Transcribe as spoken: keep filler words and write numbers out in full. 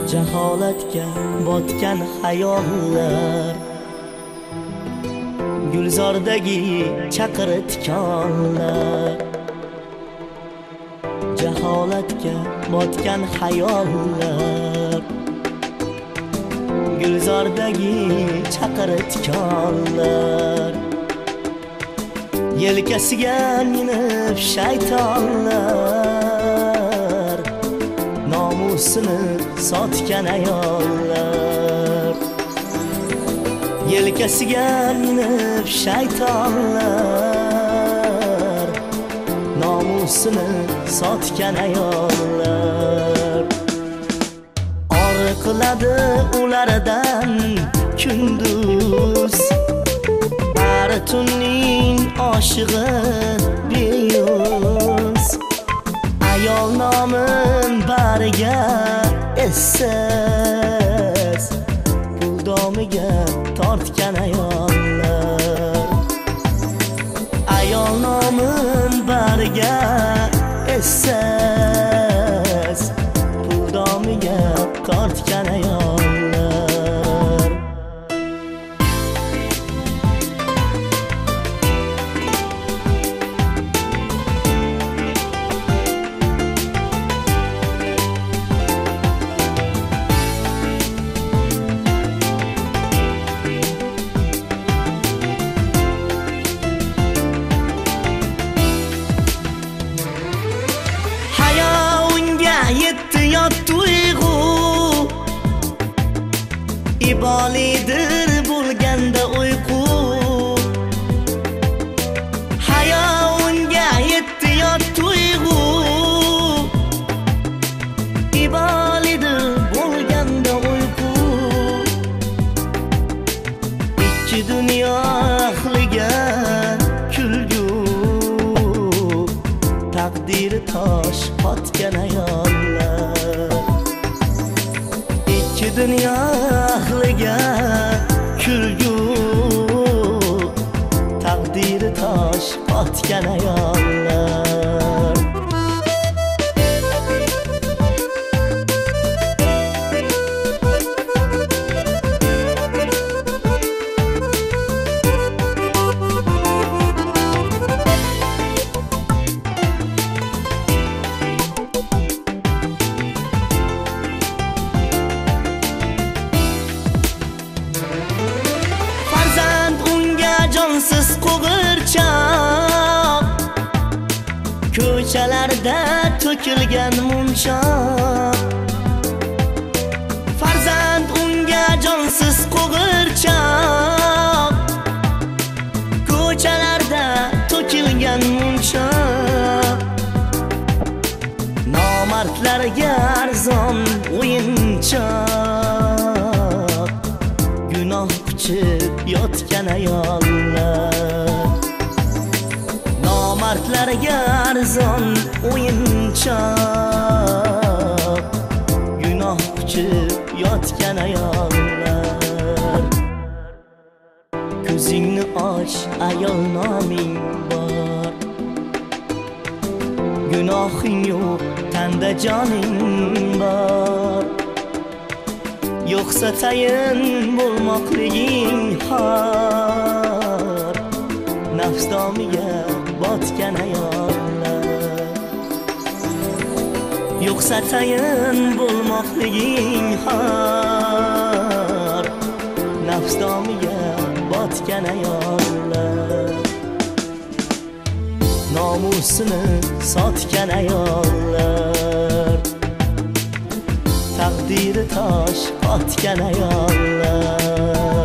Jaholatga botgan hayollar, gulzordagi chaqir tikonlar. Jaholatga botgan hayollar, gulzordagi chaqir tikonlar. Yelkasiga minib shaytonlar, nomusini sotgan ayollar. Yelkasiga minib shaytonlar, nomusini sotgan ayollar. Or qiladi ulardan kunduz, bari tunning oshig'i beyuz. Ayol nomin bariga essiz, pul domiga tortgan ayollar. Ayol nomin bariga essiz, pul domiga tortgan ayollar. İbalidir bulganda uyku, hayo unga yetti yot tuyg'u. İbalidir bulganda uyku, ikki dunyo ahliga kulgu. Taqdiri tosh qotgan ayollar, ikki dunyo ahliga kulgu. Taqdiri tosh qotgan ayollar. Jonsiz qo'g'irchoq, ko'chalarda to'kilgan munchoq. Farzand unga jonsiz qo'g'irchoq, ko'chalarda to'kilgan munchoq. Nomardlarga arzon o'yinchoq, gunoh quchib yotgan ayollar. Nomardlarga arzon o'yinchoq, gunoh quchib yotgan ayollar. Ko'zingni och, ayol noming bor, gunohing yo'q, tanda joning bor. Yo'qsa tayin bo'lmoqliging xor, nafs domiga botgan ayollar. Yo'qsa tayin bo'lmoqliging xor, nafs domiga botgan ayollar. Nomusini sotgan ayollar, taqdiri tosh qotgan ayollar.